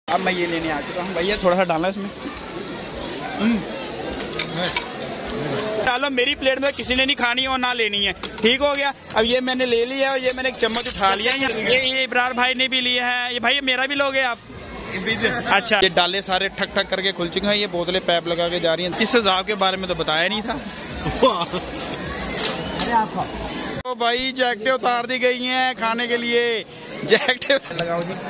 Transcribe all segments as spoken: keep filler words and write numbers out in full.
अब मैं ये लेने आ चुका हूँ भैया, थोड़ा सा डालना इसमें। डालो, मेरी प्लेट में किसी ने नहीं खानी और ना लेनी है, ठीक हो गया। अब ये मैंने ले लिया है और ये मैंने एक चम्मच उठा लिया है। ये ये इब्रार भाई ने भी लिया है। ये भाई मेरा भी लोगे आप? अच्छा, ये डाले सारे ठक ठक करके खुल चुके हैं। ये बोतलें पैप लगा के जा रही हैं। इस सजाव के बारे में तो बताया नहीं था। तो भाई जैकेटें उतार दी गई हैं खाने के लिए। जैकेटें लगाओ जी।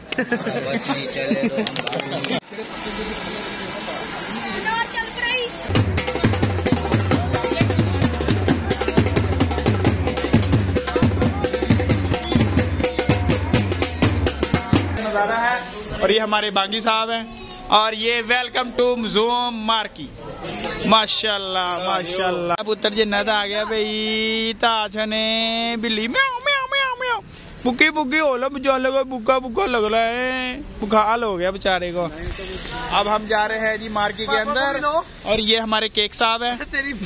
नजारा है और ये हमारे बागी साहब हैं और ये वेलकम टू ज़ूम मार्की। माशाल्लाह माशाल्लाह। पुत्र जी नद आ गया भाई, ताजने बिल्ली म्याऊ म्याऊ म्याऊ म्याऊ बुकी बुकी हो लो बेचारे को, बुका बुका लग रहा है, बुखार हो गया बेचारे को। अब हम जा रहे हैं जी मार्की के अंदर और ये हमारे केक साहब हैं।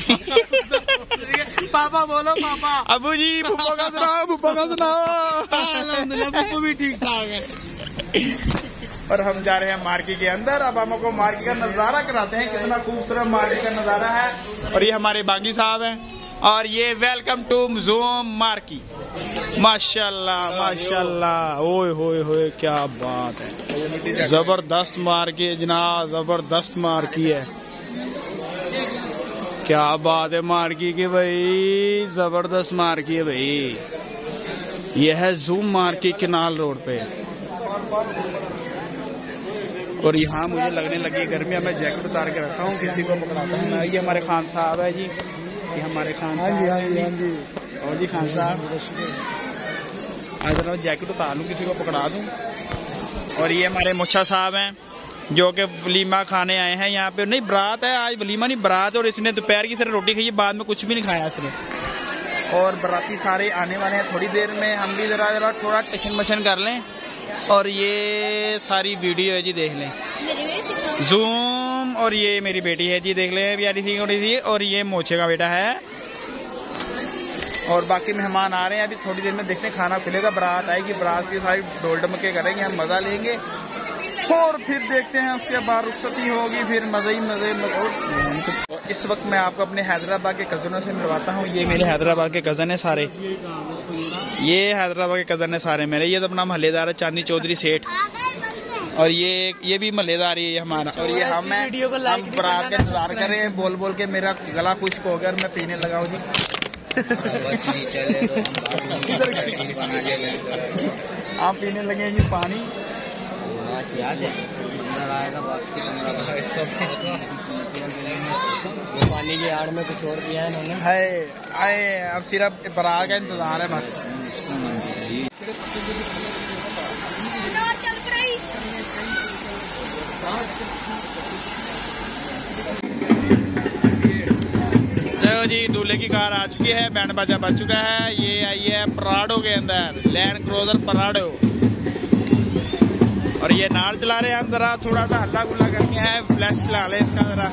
पापा बोलो पापा। अबू जी पुप्पा का सुनाओ, पुप्पा का सुनाओ। पुप्पा भी ठीक ठाक है। और हम जा रहे हैं मार्की के अंदर। अब हम आपको मार्की का नजारा कराते हैं, कितना खूबसूरत मार्की का नजारा है। और ये हमारे बागी साहब हैं और ये वेलकम टू ज़ूम मार्की। माशाल्लाह माशाल्लाह, ओए होए होए क्या बात है, जबरदस्त मार्की है जनाब, जबरदस्त मार्की है। क्या बात है मार्की की भाई, जबरदस्त मार्की है भाई। यह है ज़ूम मार्की केनाल रोड पे। और यहाँ मुझे लगने लगी गर्मी, मैं जैकेट उतार के रखा हूँ, किसी को पकड़ाता हूँ। ये हमारे खान साहब है जी, ये हमारे खान साहब हाँ जी हाँ जी। और जी खान साहब आज जरा जैकेट उतार लूँ, किसी को पकड़ा दूँ। और ये हमारे मुच्छा साहब हैं जो कि वलीमा खाने आए हैं यहाँ पे। नहीं बारात है आज, वलीमा नहीं बारात। और इसने दोपहर की सिर्फ रोटी खाई है, बाद में कुछ भी नहीं खाया इसने। और बाराती सारे आने वाले हैं थोड़ी देर में, हम भी जरा जरा थोड़ा टेंशन मशन कर लें। और ये सारी वीडियो है जी, देख लें ज़ूम। और ये मेरी बेटी है जी, देख लें प्यारी सी थोड़ी सी। और ये मोचे का बेटा है। और बाकी मेहमान आ रहे हैं, अभी थोड़ी देर में देखते हैं खाना खुलेगा, बारात आएगी, बारात की सारी ढोल ढमके करेंगे, हम मजा लेंगे। और फिर देखते हैं उसके बाद रुखसती होगी, फिर मजे ही मजे मजे। इस वक्त मैं आपको अपने हैदराबाद के कजनों से मिलवाता हूँ। ये मेरे हैदराबाद के कजन है सारे, ये हैदराबाद के कजन है सारे मेरे। ये तो अपना महल्लेदार है चांदी चौधरी सेठ। और ये ये भी महल्लेदार ही है हमारा। और ये हम हैं, हम बारात का इंतजार कर रहे हैं। बोल बोल के मेरा गला खुश्क हो गया, मैं पीने लगा हूँ जी। आप पीने लगे जी पानी। पानी की आड़ में कुछ और किया है इन्होंने। है आए, अब सिर्फ बारात का इंतजार है बस। चलो जी, दूल्हे की कार आ चुकी है, बैंड बाजा बज चुका है। ये आई है पराडो के अंदर, लैंड क्रूजर पराडो। और ये नार चला रहे हैं हम, जरा थोड़ा सा हल्ला गुल्ला करके है, फ्लैश चला ले इसका जरा।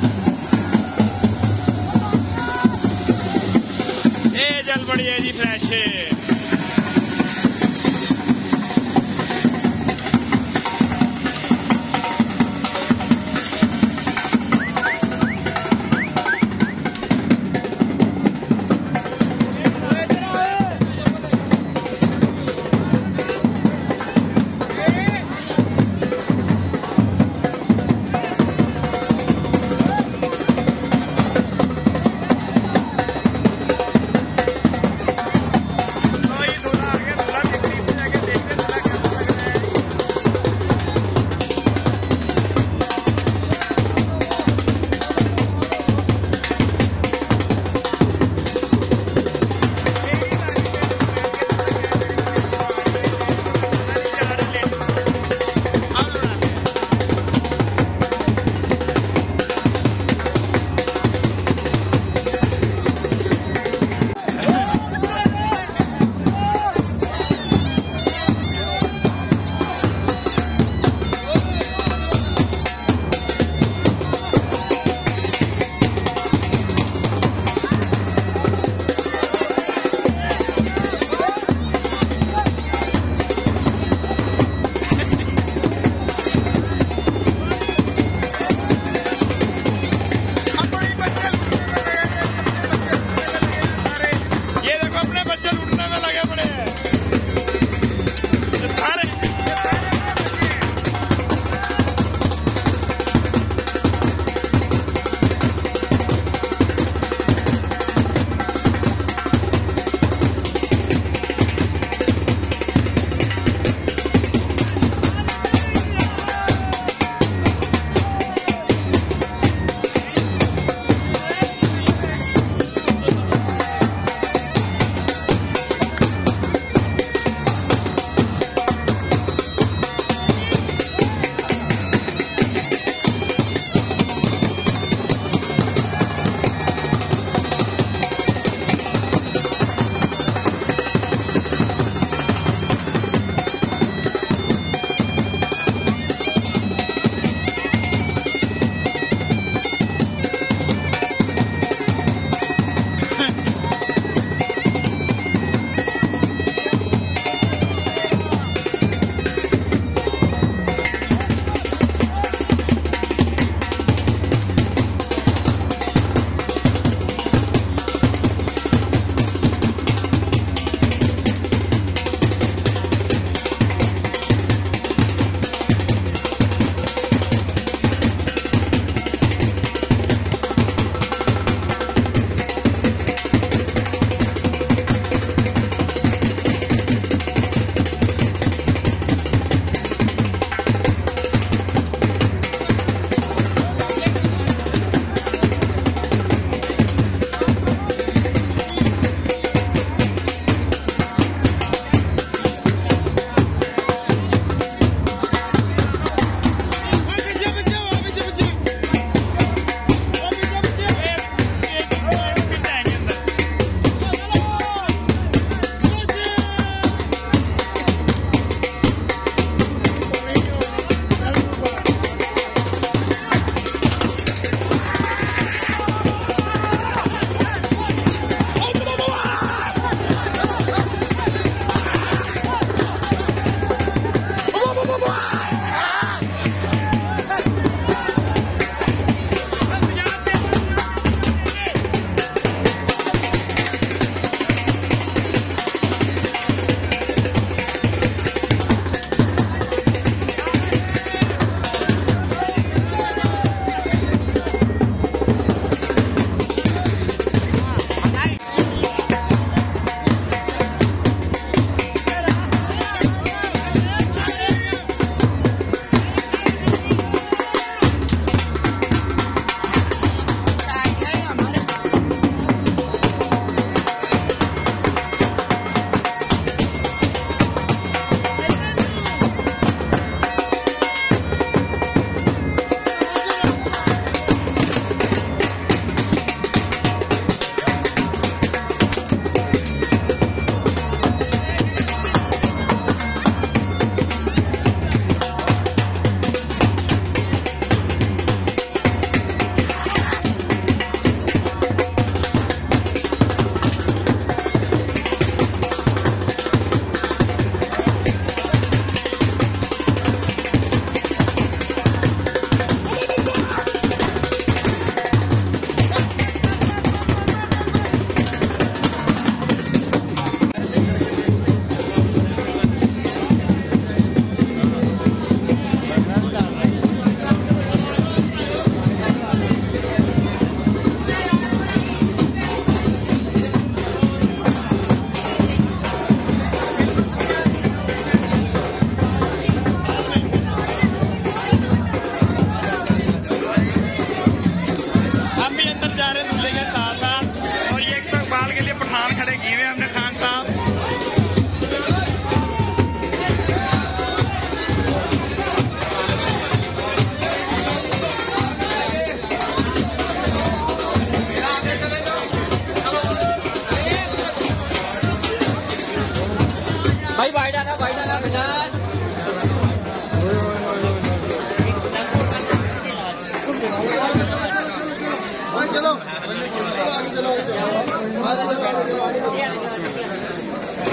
ये जल पड़ी है जी फ्लैश।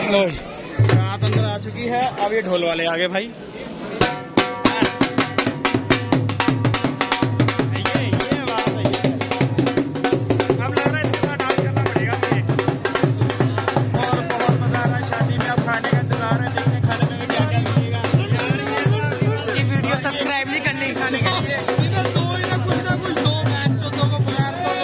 रात अंदर आ चुकी है, अब ये ढोल वाले आगे भाई। ये ये बात है, ये अब लग रहा है इसके साथ डांस करना पड़ेगा मुझे। और बहुत मजा आ रहा है शादी में, अब खाने का इंतजार है, देखते खाने में क्या क्या मिलेगा। इसकी वीडियो सब्सक्राइब नहीं करनी खाने के लिए, दो ना कुछ ना कुछ दो मैच दो को प्यार दो।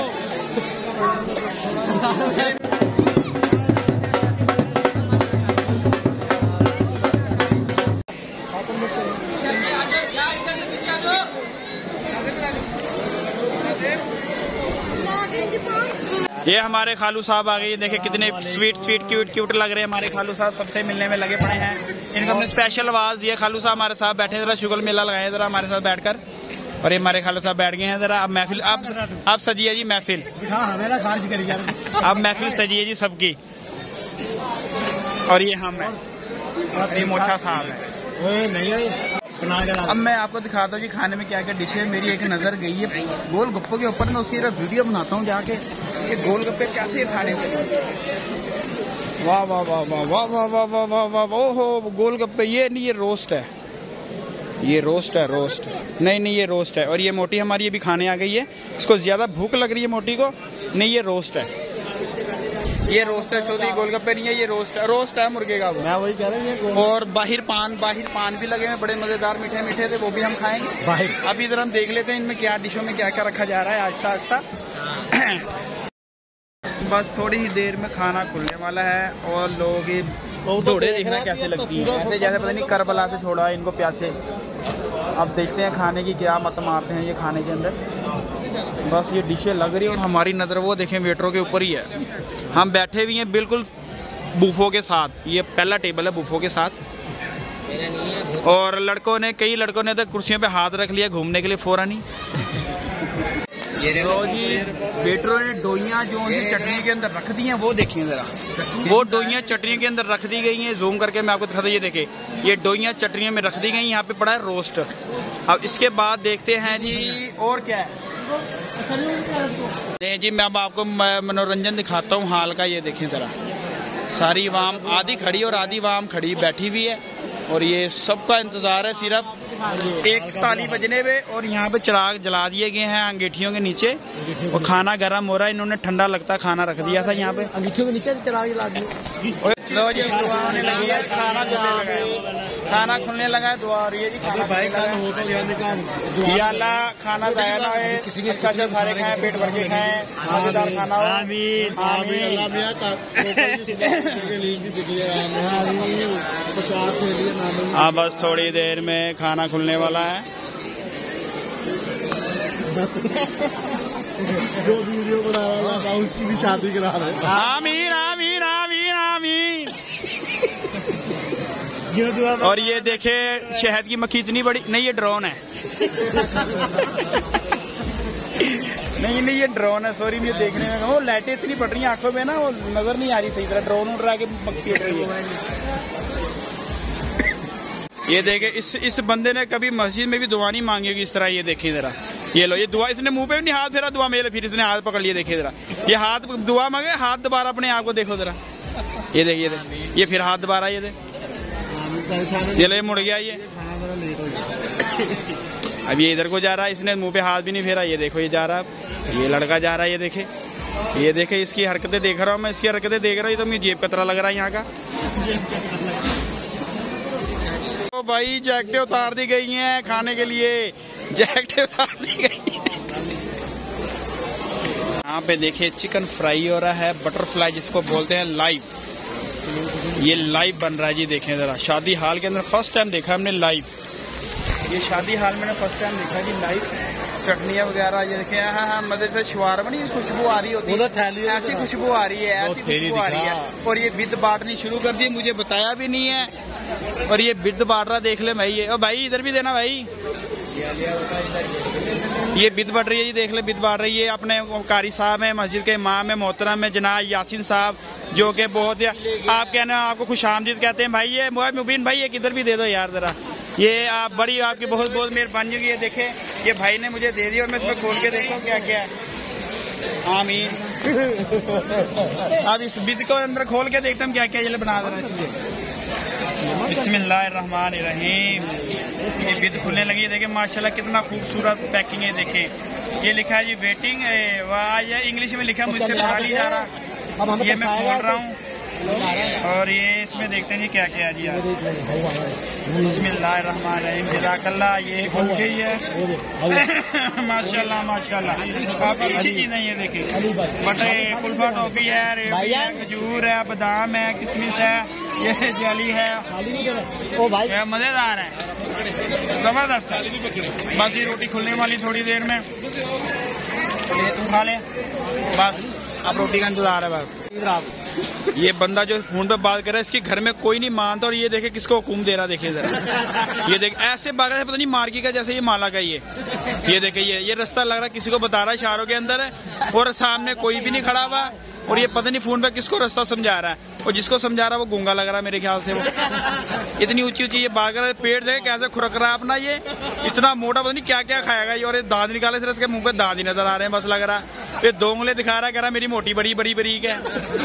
ये हमारे खालू साहब आ गए, देखे कितने स्वीट स्वीट क्यूट क्यूट लग रहे हैं हमारे खालू साहब, सबसे मिलने में लगे पड़े हैं। इनको हमने स्पेशल आवाज दिया। खालू साहब हमारे साथ बैठे, जरा शुगल मेला लगाए जरा हमारे साथ बैठकर। और ये हमारे खालू साहब बैठ गए हैं जरा। अब महफिल आप आप सजिए जी महफिल, अब महफिल सजिए जी सबकी। और ये हम है, ये मोछा साहब है। अब मैं आपको दिखाता हूँ जी खाने में क्या क्या डिश है। मेरी एक नजर गई है गोल गप्पों के ऊपर, मैं उसकी वीडियो बनाता हूँ जाके कि गोल गप्पे कैसे खाने में। वाह वाह वाह वाह वाह वाह वाह वाह वाह वाह ओहो गोल गप्पे। ये नहीं, ये रोस्ट है, ये रोस्ट है, रोस्ट नहीं नहीं ये रोस्ट है। और ये मोटी हमारी अभी खाने आ गई है, इसको ज्यादा भूख लग रही है मोटी को। नहीं ये रोस्ट है, ये रोस्ट है चौधरी, गोलगप्पे नहीं है, ये रोस्ट है, रोस्ट है मुर्गे का वो। मैं वही कह रहा हूँ। और बाहिर पान, बाहिर पान भी लगे हैं बड़े मजेदार, मीठे मीठे थे, वो भी हम खाएंगे बाहिर। अब इधर हम देख लेते हैं इनमें क्या डिशों में क्या क्या रखा जा रहा है आहिस्ता आहिस्ता। बस थोड़ी ही देर में खाना खुलने वाला है और लोग ये दौड़े देखना कैसे लगती है, ऐसे जैसे पता नहीं करबला से छोड़ा इनको प्यासे। अब देखते हैं खाने की क्या मत मारते हैं ये खाने के अंदर। बस ये डिशें लग रही है और हमारी नज़र वो देखें वेटरों के ऊपर ही है। हम बैठे हुए हैं बिल्कुल बूफों के साथ, ये पहला टेबल है बूफों के साथ। और लड़कों ने, कई लड़कों ने तो कुर्सियों पे हाथ रख लिया घूमने के लिए फौरन ही। तो जी वेटरों ने डोइयाँ जो चटनी के अंदर रख दी हैं वो देखिए जरा, वो डोइयाँ चटनी के अंदर रख दी गई हैं। जूम करके मैं आपको दिखाता हूँ, ये देखे ये डोइयाँ चटनियों में रख दी गई। यहाँ पे पड़ा है रोस्ट। अब इसके बाद देखते हैं जी और क्या है। नहीं जी मैं अब आपको मनोरंजन दिखाता हूँ हाल का। ये देखें जरा, सारी वाम आधी खड़ी और आधी वाम खड़ी बैठी हुई है और ये सबका इंतजार है सिर्फ एक ताली बजने पे। और यहाँ पे चिराग जला दिए गए हैं अंगीठियों के नीचे और खाना गर्म हो रहा है। इन्होंने ठंडा लगता खाना रख दिया था यहाँ पे, अंगीठियों के नीचे चिराग जला दिए। लो जी दुआ होने लगी है, खाना खुलने लगा है, खाना खुलने लगा है, दुआ हो रही है जी। खाना भाई या अल्लाह खाना जाया ना है, अच्छा अच्छा सारे खाएं, पेट भर के खाएं, मजेदार खाना हो। आमीन आमीन। हाँ बस थोड़ी देर में खाना खुलने वाला है। जो वीडियो बना रहा था उसकी भी शादी करा रहे हैं। आमीन आमीन आमीन आमीन। और ये देखे शहद की मक्खी इतनी बड़ी, नहीं ये ड्रोन है। नहीं नहीं ये ड्रोन है, सॉरी ये देखने में वो लाइटें इतनी पड़ रही हैं आंखों में ना, वो नजर नहीं आ रही सही तरह, ड्रोन उड़ रहा के मक्खी उड़ रही है। ये देखे इस इस बंदे ने कभी मस्जिद में भी दुआ नहीं मांगी होगी इस तरह। ये देखिए जरा, ये लो ये दुआ, इसने मुंह पे भी नहीं हाथ फेरा दुआ मेरे, फिर इसने हाथ पकड़ लिया। देखिए जरा ये हाथ दुआ मांगे, हाथ दोबारा अपने आप को देखो जरा, ये देखिए ये, ये फिर हाथ दोबारा, ये दे ये ले मुड़ गया ये। अब ये इधर को जा रहा है, इसने मुंह पे हाथ भी नहीं फेरा। ये देखो ये जा रहा है, ये लड़का जा रहा है, ये देखे ये देखे इसकी हरकतें देख रहा हूँ मैं, इसकी हरकतें देख रहा हूँ। ये तो मुझे जेब कतरा लग रहा है यहाँ का। तो भाई जैकेटें उतार दी गई हैं खाने के लिए, जैकेटें उतार दी गई हैं। यहाँ पे देखिए चिकन फ्राई हो रहा है, बटरफ्लाई जिसको बोलते हैं लाइव, ये लाइव बन रहा है जी। देखें जरा, शादी हाल के अंदर फर्स्ट टाइम देखा हमने लाइव, ये शादी हाल में फर्स्ट टाइम देखा जी लाइव। चटनियाँ वगैरह ये देखें, हाँ हाँ मजे से शवारमा नहीं खुशबू आ रही होती है, ऐसी खुशबू आ रही है, ऐसी खुशबू आ रही है। और ये बिद बांटनी शुरू कर दी, मुझे बताया भी नहीं है। और ये बिद बांट रहा, देख ले भाई, ये ओ भाई इधर भी देना भाई, ये बिद बढ़ रही है जी, देख ले बिद बांट रही है। अपने कारी साहब है, मस्जिद के इमाम है मोहतरम है जनाब यासीन साहब, जो कि बहुत आप कहने आपको खुशामदीद कहते हैं भाई। ये मुबीन भाई ये किधर भी दे दो यार जरा, ये आप बड़ी आपकी बहुत बहुत मेहरबानी होगी। ये देखे ये भाई ने मुझे दे दी और मैं इसमें खोल के देखो क्या क्या है। आमीन। अब इस बिद को अंदर खोल के देखते हम क्या क्या ये बना दे रहा है इसलिए। बिस्मिल्लाहिर्रहमानिर्रहीम। ये बिद खुलने लगी, देखें माशाल्लाह कितना खूबसूरत पैकिंग है। देखें ये लिखा है जी वेटिंग, वाह ये इंग्लिश में लिखा है, मुझसे पढ़ा नहीं जा रहा। ये मैं खोल रहा हूँ और ये इसमें देखते हैं जी क्या क्या है जी। बिस्मिल्लाहिर्रहमानिर्रहीम। जज़ाकल्लाह। ये खुल गई है माशाल्लाह माशाल्लाह, काफी अच्छी चीज है ये। देखिए बटे कुल्फा टॉफी है, रेवड़ी है, खजूर है, बादाम है, किशमिश है, ये जेली है। ओ भाई ये मजेदार है, जबरदस्त है। बस ये रोटी खुलने वाली थोड़ी देर में, खा ले बस। अब रोटी का इंतजार है बस। ये बंदा जो फोन पे बात कर रहा है इसके घर में कोई नहीं मानता, और ये देखे किसको हुक्म दे रहा, देखिए जरा। ये देख ऐसे भाग रहा है पता नहीं मार्की का जैसे ये माला का। ये ये देखे ये ये रास्ता लग रहा है किसी को बता रहा है इशारों के अंदर है, और सामने कोई भी नहीं खड़ा हुआ, और ये पता नहीं फोन पे किसको रास्ता समझा रहा है, और जिसको समझा रहा है वो गूंगा लग रहा है मेरे ख्याल से। वो इतनी ऊंची ऊंची ये भाग रहा है, पेट देखे कैसे खुरक रहा है अपना, ये इतना मोटा पता नहीं क्या क्या खाएगा ये। और ये दांत निकाले सिर्फ इसके मुंह पे दांत ही नजर आ रहे हैं बस लग रहा है। ये दो उंगली दिखा रहा है, कह रहा मेरी मोटी बड़ी बड़ी बरीक है।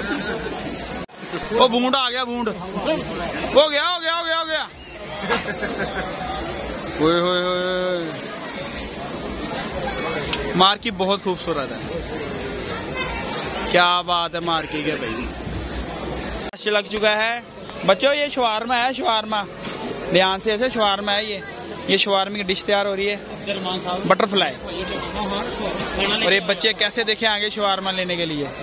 वो बूंद आ गया, बूंद हो गया हो गया हो गया हो गया। ओए होए होए, मार्की बहुत खूबसूरत है, क्या बात है मार्की के भाई। लग चुका है बच्चों, ये शवारमा है, शवारमा ध्यान से, ऐसे शवारमा है ये। ये शवारमे की डिश तैयार हो रही है, बटरफ्लाई। और ये बच्चे कैसे देखे आगे शवारमा लेने के लिए।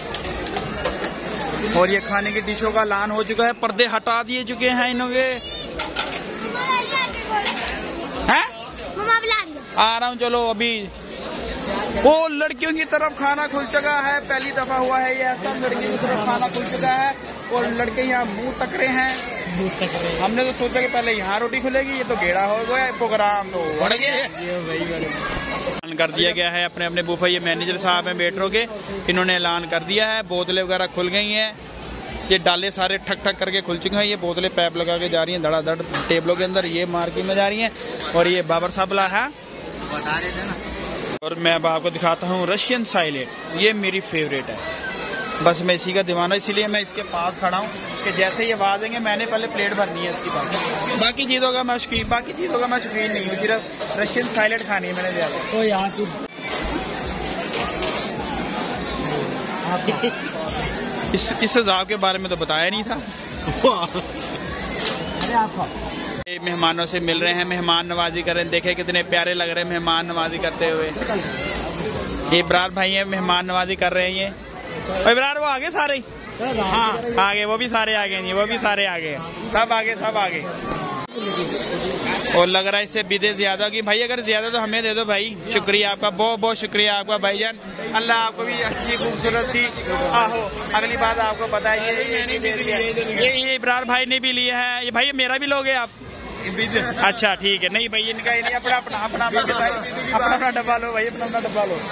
और ये खाने की डिशों का ऐलान हो चुका है, पर्दे हटा दिए चुके हैं इन्होंने। हैं? आ रहा हूँ चलो अभी। वो लड़कियों की तरफ खाना खुल चुका है, पहली दफा हुआ है ये ऐसा, लड़कियों की तरफ खाना खुल चुका है और लड़के यहाँ मुंह तक रहे हैं। हमने तो सोचा कि पहले यहाँ रोटी खुलेगी, ये तो गेड़ा हो गया प्रोग्राम, तो बढ़ गया। ऐलान कर दिया गया है अपने अपने बूफे, ये मैनेजर साहब हैं वेटरों के, इन्होंने ऐलान कर दिया है। बोतलें वगैरह खुल गई हैं, ये डाले सारे ठक ठक करके खुल चुके हैं। ये बोतलें पैप लगा के जा रही हैं धड़ाधड़ टेबलों के अंदर, ये मार्केट में जा रही हैं। और ये बाबर साहब है बता रहे थे ना। और मैं अब आपको दिखाता हूँ रशियन साइलेट, ये मेरी फेवरेट है, बस मैं इसी का दीवाना, इसीलिए मैं इसके पास खड़ा हूँ कि जैसे ये आवाज देंगे मैंने पहले प्लेट भरनी है इसकी पास। बाकी चीजों का मैं शौकीन बाकी चीजों का मैं शौकीन नहीं हूँ, सिर्फ रशियन साइलेट खानी है मैंने ज्यादा। तो यहाँ की इस इस सजाव के बारे में तो बताया नहीं था। मेहमानों से मिल रहे हैं, मेहमान नवाजी कर रहे हैं, देखे कितने प्यारे लग रहे हैं मेहमान नवाजी करते हुए। ये इब्रार भाई है, मेहमान नवाजी कर रहे हैं ये। इब्रार वो आगे सारे, हाँ आगे, वो भी सारे आगे नहीं, वो भी सारे आगे, सब आगे सब आगे। और लग रहा है इससे बिदे ज्यादा की भाई, अगर ज्यादा तो हमें दे दो भाई। शुक्रिया आपका, बहुत बहुत शुक्रिया आपका भाईजान, अल्लाह आपको भी अच्छी खूबसूरत सी आहो। अगली बात आपको पता है ये ये इब्रार भाई ने भी लिया है, ये भाई मेरा भी लोगे आप? अच्छा ठीक है, नहीं भाई इनका ही नहीं, अपना अपना अपना अपना अपना डब्बा लो भाई, अपना अपना डब्बा लो।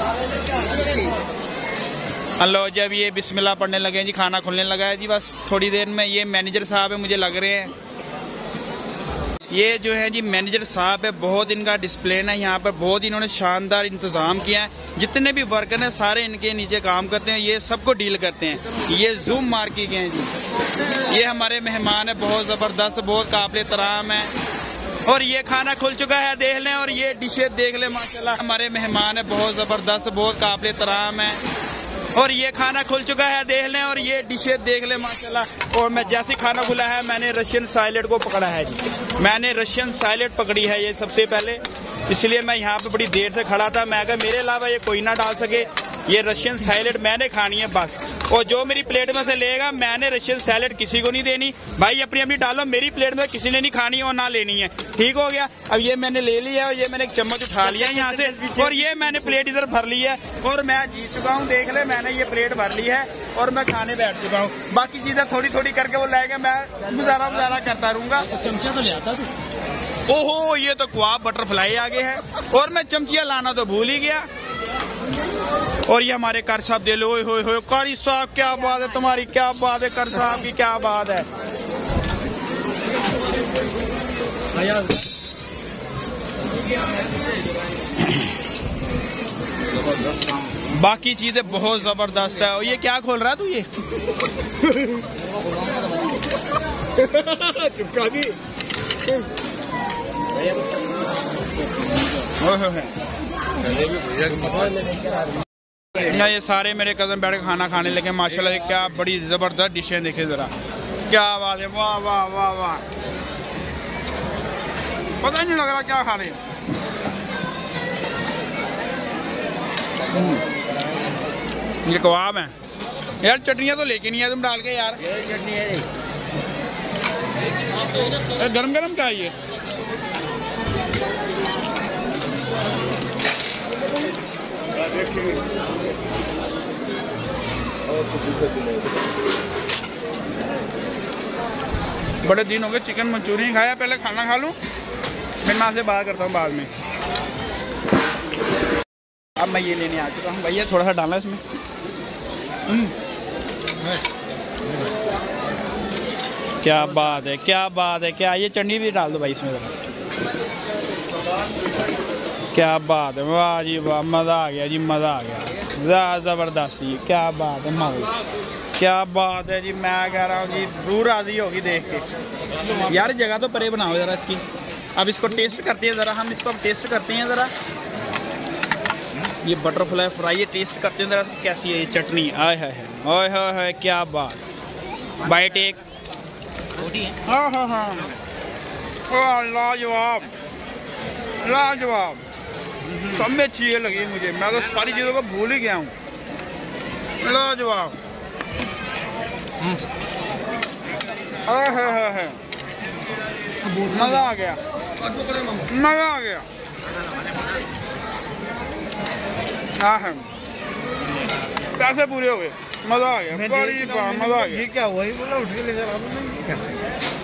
अल्लाह जब ये बिस्मिल्लाह पढ़ने लगे जी, खाना खुलने लगा है जी बस थोड़ी देर में। ये मैनेजर साहब है, मुझे लग रहे हैं ये जो है जी मैनेजर साहब है, बहुत इनका डिसिप्लिन है यहाँ पर, बहुत इन्होंने शानदार इंतजाम किया है। जितने भी वर्कर हैं सारे इनके नीचे काम करते हैं, ये सबको डील करते हैं। ये जूम मार्की के हैं जी, ये हमारे मेहमान है, बहुत जबरदस्त, बहुत काबिल तराम है। और ये खाना खुल चुका है, देख लें, और ये डिशें देख लें माशाल्लाह, हमारे मेहमान है, बहुत जबरदस्त, बहुत काबिल तराम है। और ये खाना खुल चुका है, देख लें, और ये डिशें देख लें माशाल्लाह। और मैं जैसे खाना खुला है मैंने रशियन साइलेट को पकड़ा है जी, मैंने रशियन साइलेट पकड़ी है ये सबसे पहले, इसलिए मैं यहाँ पे बड़ी देर से खड़ा था। मैं अगर मेरे अलावा ये कोई ना डाल सके, ये रशियन साइलेट मैंने खानी है बस। और जो मेरी प्लेट में से लेगा, मैंने रशियन साइलेट किसी को नहीं देनी भाई, अपनी अपनी डालो, मेरी प्लेट में किसी ने नहीं खानी और ना लेनी है, ठीक हो गया। अब ये मैंने ले लिया है, और ये मैंने एक चम्मच उठा लिया है यहाँ से, और ये मैंने प्लेट इधर भर ली है, और मैं जीत चुका हूँ। देख ले, मैंने ये प्लेट भर ली है और मैं खाने बैठ चुका हूँ। बाकी चीजें थोड़ी थोड़ी करके वो लाएगा, मैं गुजारा गुजारा करता रहूंगा। चमचा तो ले आता तू। ओहो, ये तो क्वाब बटरफ्लाई आगे है, और मैं चमचिया लाना तो भूल ही गया। और ये हमारे कर साहब दे लो, हो हो कारी साहब क्या बात है तुम्हारी, क्या बात है कर साहब की, क्या बात है। बाकी चीजें बहुत जबरदस्त है। और ये क्या खोल रहा है तू ये? चुपका भी। ये सारे मेरे कज़न बैठ के खाना खाने लगे माशाल्लाह। ये क्या बड़ी जबरदस्त डिशें देखे जरा, क्या बात है, वाह वाह वाह वाह। पता ही नहीं लग रहा क्या खा रहे हैं। ये कबाब है यार। चटनियाँ तो लेके नहीं है तुम डाल के यार। चटनी है गरम गरम क्या है ये? बड़े दिन हो गए चिकन मंचूरियन खाया। पहले खाना खा लूं फिर मैं आपसे बात करता हूँ बाद में। अब मैं ये लेने आ चुका हूँ भैया, थोड़ा सा डालना इसमें। क्या बात है, क्या बात है। क्या ये चटनी भी डाल दो भाई इसमें जरा। क्या बात है, वाह जी वाह, मज़ा आ गया जी, मज़ा आ गया, ज़बरदस्त जी। क्या बात है मज़ा, क्या बात है जी। मैं कह रहा हूँ जी रूह राज़ी होगी देख के। यार जगह तो परे बनाओ ज़रा इसकी। अब इसको टेस्ट करते हैं ज़रा, हम इसको अब टेस्ट करते हैं ज़रा। ये बटरफ्लाई फ्राई ये टेस्ट करते हैं ज़रा कैसी है ये चटनी। आय हाय हाय हाय हाय, क्या बात। बाइट एक। हाँ हाँ हाँ, लाजवाब लाजवाब। सब में अच्छी लगी मुझे। मैं तो सारी चीज़ों को भूल ही गया हूँ। लाजवाब। मज़ा आ गया, मज़ा आ गया। हाँ हाँ, पैसे पूरे हो गए, मज़ा आ गया, बड़ी मज़ा आ गया। क्या वही बोला उठ के ले जा रहा हूँ।